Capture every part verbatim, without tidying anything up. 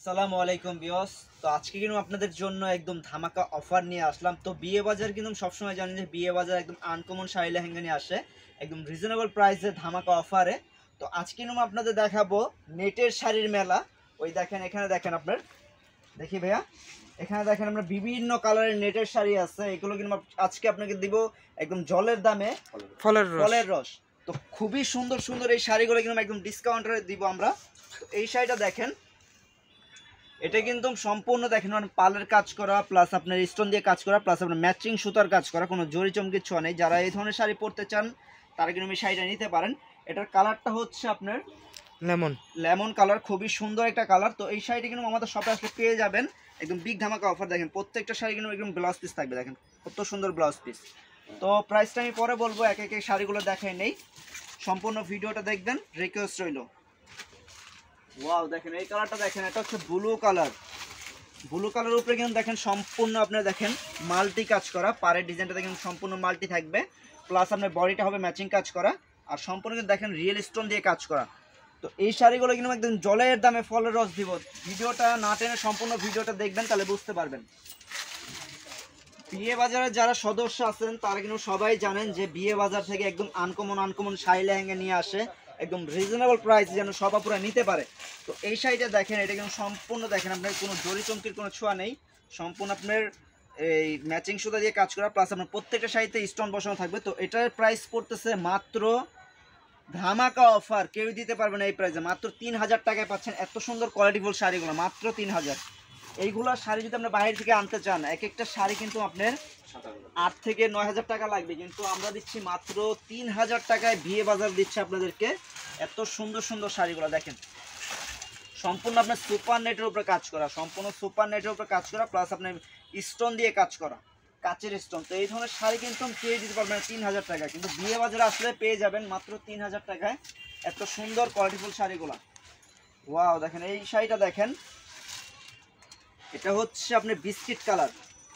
আসসালামু আলাইকুম ভিউয়ার্স। তো আজকে কিন্তু আপনাদের জন্য একদম ধামাকা অফার নিয়ে আসলাম। তো বিয়ে বাজার কিন্তু সবসময় জানেন যে বিয়ে বাজার একদম আনকমন শাড়ি লেহেঙ্গা নিয়ে আসে একদম রিজনেবল প্রাইসে ধামাকা অফারে। তো আজকে কিন্তু আপনাদের দেখাবো নেটের শাড়ির মেলা। ওই দেখেন, এখানে দেখেন আপনার, দেখি ভাইয়া, এখানে দেখেন আমরা বিভিন্ন কালারের নেটের শাড়ি আছে। এগুলো কিন্তু আজকে আপনাকে দিব একদম জলের দামে, ফলের রস। ফলের রস। তো খুবই সুন্দর সুন্দর এই শাড়িগুলো কিন্তু একদম ডিসকাউন্টে দিব আমরা। তো এই শাড়িটা দেখেন, এটা কিন্তু সম্পূর্ণ দেখেন মানে পালের কাজ করা, প্লাস আপনার স্টোন দিয়ে কাজ করা, প্লাস আপনার ম্যাচিং সুতার কাজ করা, কোনো জরি চমকির ছোঁয়া নেই। যারা এই ধরনের শাড়ি পরতে চান তারা কিন্তু এই শাড়িটা নিতে পারেন। এটার কালারটা হচ্ছে আপনার লেমন লেমন কালার, খুবই সুন্দর একটা কালার। তো এই শাড়িটা কিন্তু আমাদের শপে আসলে পেয়ে যাবেন একদম বিগ ধামাকা অফার। দেখেন প্রত্যেকটা শাড়ি কিন্তু একদম ব্লাউজ পিস থাকবে, দেখেন কত সুন্দর ব্লাউজ পিস। তো প্রাইসটা আমি পরে বলবো, এক এক শাড়িগুলো দেখাই নেই, সম্পূর্ণ ভিডিওটা দেখবেন, রিকোয়েস্ট রইল। ওয়াও দেখেন এই কালারটা দেখেন, এটা হচ্ছে ব্লু কালার। ব্লু কালারের উপরে কিন্তু দেখেন সম্পূর্ণ আপনার দেখেন মাল্টি কাজ করা, পাড়ের ডিজাইনটা দেখেন সম্পূর্ণ মাল্টি থাকবে, প্লাস আপনার বডিটা হবে ম্যাচিং কাজ করা, আর সম্পূর্ণ কিন্তু দেখেন রিয়েল স্টোন দিয়ে কাজ করা। তো এই শাড়িগুলো কিন্তু একদম জলের দামে ফলের রস দিব। ভিডিওটা না টেনে সম্পূর্ণ ভিডিওটা দেখবেন, তাহলে বুঝতে পারবেন। বিয়ে বাজারে যারা সদস্য আছেন তারা কিন্তু সবাই জানেন যে বিয়ে বাজার থেকে একদম আনকমন আনকমন শাড়ি লেহেঙ্গা নিয়ে আসে একদম রিজনেবল প্রাইস, যেন সবাই পুরো নিতে পারে। তো এই শাড়িটা দেখেন, এটা কিন্তু সম্পূর্ণ দেখেন আপনার কোনো জরি চমকির কোনো ছোঁয়া নেই, সম্পূর্ণ আপনার এই ম্যাচিং সুতা দিয়ে কাজ করা, প্লাস আপনার প্রত্যেকটা শাড়িতে স্টোন বসানো থাকবে। তো এটার প্রাইস পড়তেছে মাত্র ধামাকা অফার, কেউ দিতে পারবে না এই প্রাইসে, মাত্র তিন হাজার টাকায় পাচ্ছেন এত সুন্দর কোয়ালিটিফুল শাড়িগুলো, মাত্র তিন হাজার। এইগুলো শাড়ি যদি আপনি বাইরে থেকে আনতে চান, এক একটা শাড়ি কিন্তু আপনার আট থেকে নয় হাজার টাকা লাগবে, কিন্তু আমরা দিচ্ছি মাত্র তিন হাজার টাকায়। বিয়ে বাজার দিচ্ছে আপনাদেরকে এত সুন্দর সুন্দর শাড়িগুলো দেখেন, সম্পূর্ণ আপনার সুপার নেটের উপরে কাজ করা, সম্পূর্ণ সুপার নেটের উপরে কাজ করা, প্লাস আপনার স্টোন দিয়ে কাজ করা, কাচের স্টোন। তো এই ধরনের শাড়ি কিন্তু পেয়ে দিতে পারবেন তিন হাজার টাকায়, কিন্তু বিয়ে বাজারে আসলে পেয়ে যাবেন মাত্র তিন হাজার টাকায় এত সুন্দর কোয়ালিটিফুল শাড়িগুলো। ওয়াও দেখেন এই শাড়িটা দেখেন, এটা হচ্ছে আপনার বিস্কিট কালার।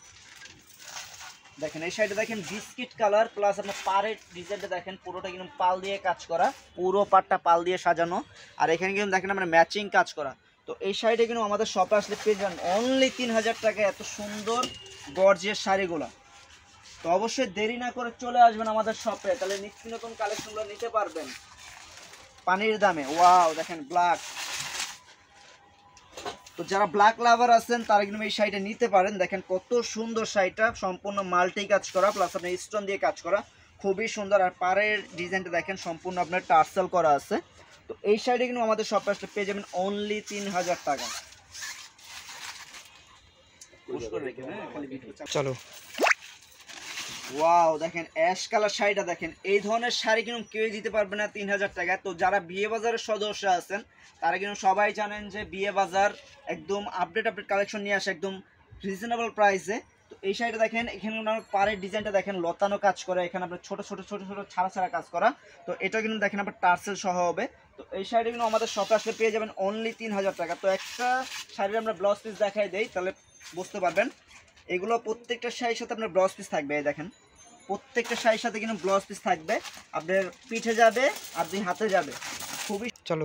দেখেন এই শাড়িটা দেখেন বিস্কিট কালার, প্লাস আপনার পাড়ের ডিজাইনটা দেখেন পুরোটা কিন্তু পাল দিয়ে কাজ করা, পুরো পাড়টা পাল দিয়ে সাজানো, আর এখানে কিন্তু দেখেন আমরা ম্যাচিং কাজ করা। তো এই শাড়িটা কিন্তু আমাদের শপে আসলে পেয়ে যাবেন অনলি তিন হাজার টাকায় এত সুন্দর গর্জিয়াস শাড়িগুলো। তো অবশ্যই দেরি না করে চলে আসবেন আমাদের শপে, তাহলে নিত্য নতুন কালেকশনগুলো নিতে পারবেন পানির দামে। ওয়াও দেখেন ব্ল্যাক, তো যারা ব্ল্যাক লাভার আছেন তারা কিন্তু এই শাড়িটা নিতে পারেন। দেখেন কত সুন্দর শাড়িটা, সম্পূর্ণ মাল্টি কাজ করা, প্লাস আপনার স্টোন দিয়ে কাজ করা, খুবই সুন্দর। আর পাড়ের ডিজাইনটা দেখেন সম্পূর্ণ আপনার টার্সেল করা আছে। তো এই শাড়িটা কিন্তু আমাদের শপে আসলে পেয়ে যাবেন অনলি তিন হাজার টাকা। চলো। ওয়াও দেখেন অ্যাশ কালার শাড়িটা দেখেন, এই ধরনের শাড়ি কিন্তু কেউ দিতে পারবে না তিন হাজার টাকা। তো যারা বিয়ে বাজারের সদস্য আছেন তারা কিন্তু সবাই জানেন যে বিয়ে বাজার একদম আপডেট আপডেট কালেকশন নিয়ে আসে একদম রিজনেবল প্রাইসে। তো এই শাড়িটা দেখেন, এখানে পাড়ের ডিজাইনটা দেখেন লতানো কাজ করা, এখানে আপনার ছোট ছোট ছোট ছোট ছাড়া ছাড়া কাজ করা। তো এটা কিন্তু দেখেন আপনার টার্সেল সহ হবে। তো এই শাড়িটা কিন্তু আমাদের শপে আসলে পেয়ে যাবেন অনলি তিন হাজার টাকা। তো একটা শাড়ির আমরা ব্লাউজ পিস দেখাই দেই, তাহলে বুঝতে পারবেন। এগুলো প্রত্যেকটা শাড়ির সাথে আপনার ব্লাউজ পিস থাকবে, এই দেখেন প্রত্যেকটা শাড়ির সাথে কিন্তু ব্লাউজ পিস থাকবে, আপনার পিঠে যাবে আর দুই হাতে যাবে, খুবই চলো।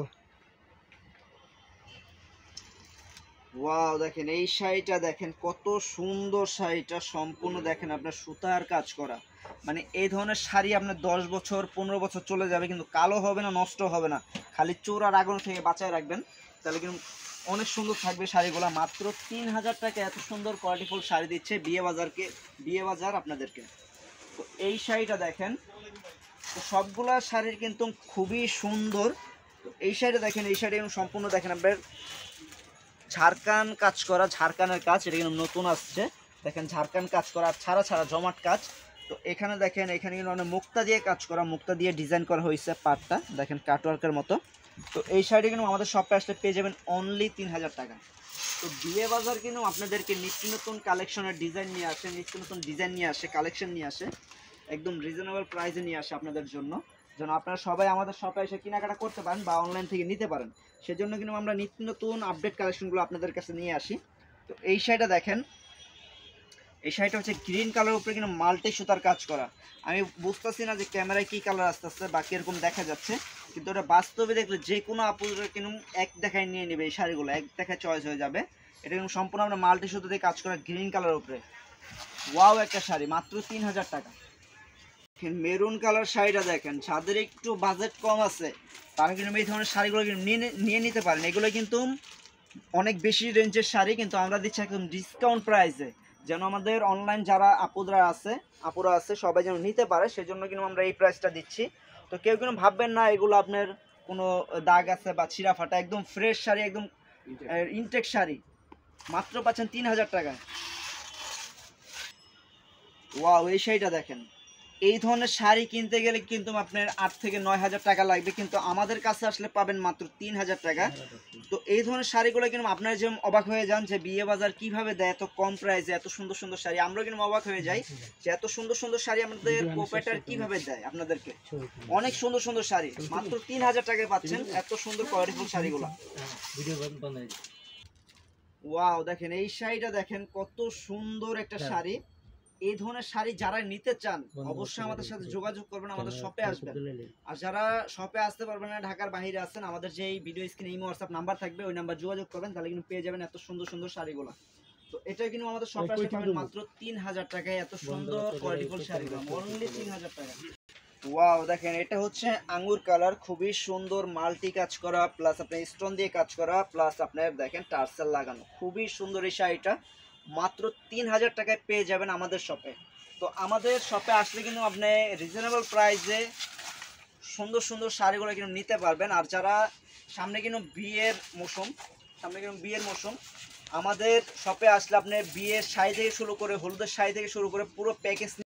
ওয়াও দেখেন এই শাড়িটা দেখেন কত সুন্দর শাড়িটা, সম্পূর্ণ দেখেন আপনার সুতার কাজ করা। মানে এই ধরনের শাড়ি আপনার দশ বছর পনেরো বছর চলে যাবে, কিন্তু কালো হবে না, নষ্ট হবে না, খালি চোর আর আগুন থেকে বাঁচায় রাখবেন, তাহলে কিন্তু অনেক সুন্দর থাকবে শাড়িগুলো। মাত্র তিন হাজার টাকা এত সুন্দর কোয়ালিটিফুল শাড়ি দিচ্ছে বিয়ে বাজারকে, বিয়ে বাজার আপনাদেরকে। তো এই শাড়িটা দেখেন, তো সবগুলা শাড়ির কিন্তু খুবই সুন্দর। তো এই শাড়িটা দেখেন, এই শাড়ি সম্পূর্ণ দেখেন আপনার ঝাড়খান কাজ করা, ঝাড়খানের কাজ, এটা কিন্তু নতুন আসছে, দেখেন ঝাড়খান কাজ করা আর ছাড়া ছাড়া জমাট কাজ। তো এখানে দেখেন, এখানে কিন্তু অনেক মুক্তা দিয়ে কাজ করা, মুক্তা দিয়ে ডিজাইন করা হয়েছে পাটটা, দেখেন কাটওয়ার্কের মতো। তো এই শাড়িটা কিন্তু আমাদের শপে আসলে পেয়ে যাবেন অনলি তিন হাজার টাকা। তো বিয়ে বাজার কিন্তু আপনাদেরকে নিত্য নতুন কালেকশনের ডিজাইন নিয়ে আসে, নিত্য নতুন ডিজাইন নিয়ে আসে, কালেকশন নিয়ে আসে, একদম রিজনেবল প্রাইসে নিয়ে আসে আপনাদের জন্য, যেন আপনারা সবাই আমাদের শপে এসে কেনাকাটা করতে পারেন বা অনলাইন থেকে নিতে পারেন। সেজন্য কিন্তু আমরা নিত্য নতুন আপডেট কালেকশনগুলো আপনাদের কাছে নিয়ে আসি। তো এই শাড়িটা দেখেন, এই শাড়িটা হচ্ছে গ্রিন কালারের উপরে কিন্তু মাল্টি সুতার কাজ করা। আমি বুঝতেছি না যে ক্যামেরায় কি কালার আসতে আসতে, বাকি এরকম দেখা যাচ্ছে, কিন্তু ওটা বাস্তবে দেখলে যে কোনো আপুরা কিন্তু এক দেখায় নিয়ে নেবে। এই শাড়িগুলো এক দেখায় চয়েস হয়ে যাবে। এটা কিন্তু সম্পূর্ণ আমরা মাল্টি সুতো দিয়ে কাজ করা গ্রিন কালারের উপরে। ওয়াও একটা শাড়ি, মাত্র তিন হাজার টাকা। মেরুন কালার শাড়িটা দেখেন, যাদের একটু বাজেট কম আছে তারা কিন্তু এই ধরনের শাড়িগুলো কিন্তু নিয়ে নিয়ে নিতে পারেন। এগুলো কিন্তু অনেক বেশি রেঞ্জের শাড়ি, কিন্তু আমরা দিচ্ছি একদম ডিসকাউন্ট প্রাইসে, যেন আমাদের অনলাইন যারা আপুরা আছে আপুরা আছে সবাই যেন নিতে পারে, সেজন্য কিন্তু আমরা এই প্রাইসটা দিচ্ছি। তো কেউ কিন্তু ভাববেন না এগুলো আপনার কোনো দাগ আছে বা ছিঁড়া ফাটা, একদম ফ্রেশ শাড়ি, একদম ইনটেক শাড়ি, মাত্র পাচ্ছেন তিন হাজার টাকায়। ওয়াও, এই শাড়িটা দেখেন। এই ধরনের শাড়ি কিনতে গেলে কিন্তু আপনার আট থেকে নয় হাজার টাকা লাগবে, কিন্তু আমাদের কাছে আসলে পাবেন মাত্র তিন হাজার টাকা। তো এই ধরনের শাড়িগুলো কিন্তু আপনারা যেমন অবাক হয়ে যান যে বিয়ে বাজার কিভাবে দেয় এত কম প্রাইসে এত সুন্দর সুন্দর শাড়ি, আমরাও কিন্তু অবাক হয়ে যাই যে এত সুন্দর সুন্দর শাড়ি আমাদের প্রোপাইটার কিভাবে দেয় আপনাদেরকে। অনেক সুন্দর সুন্দর শাড়ি মাত্র তিন হাজার টাকায় পাচ্ছেন, এত সুন্দর কোয়ালিটিফুল শাড়িগুলো। ওয়াও, দেখেন এই শাড়িটা দেখেন, কত সুন্দর একটা শাড়ি। এই ধরনের শাড়ি যারা নিতে চান অবশ্যই আমাদের সাথে যোগাযোগ করবেন, আমাদের শপে আসবেন। আর যারা শপে আসতে পারবেন না, ঢাকার বাইরে আছেন, আমাদের যে ভিডিও স্ক্রিনে ইমো হোয়াটসঅ্যাপ নাম্বার থাকবে, ওই নাম্বার যোগাযোগ করবেন, তাহলে কিন্তু পেয়ে যাবেন এত সুন্দর সুন্দর শাড়িগুলো। তো এটা কিন্তু আমাদের শপে আসতে পাবেন মাত্র তিন হাজার টাকায়, এত সুন্দর কোয়ালিটিফুল শাড়িগুলো অনলি তিন হাজার টাকা। ওয়াও, দেখেন এটা হচ্ছে আঙ্গুর কালার, খুবই সুন্দর মাল্টি কাজ করা, প্লাস আপনার স্টোন দিয়ে কাজ করা, প্লাস আপনার দেখেন টার্সেল লাগানো, খুবই সুন্দর এই শাড়িটা মাত্র তিন হাজার টাকায় পেয়ে যাবেন আমাদের শপে। তো আমাদের শপে আসলে কিন্তু আপনি রিজনেবল প্রাইসে সুন্দর সুন্দর শাড়িগুলো কিন্তু নিতে পারবেন। আর যারা সামনে কিন্তু বিয়ের মৌসুম, সামনে কিন্তু বিয়ের মৌসুম, আমাদের শপে আসলে আপনি বিয়ের শাড়ি থেকে শুরু করে হলুদের শাড়ি থেকে শুরু করে পুরো প্যাকেজ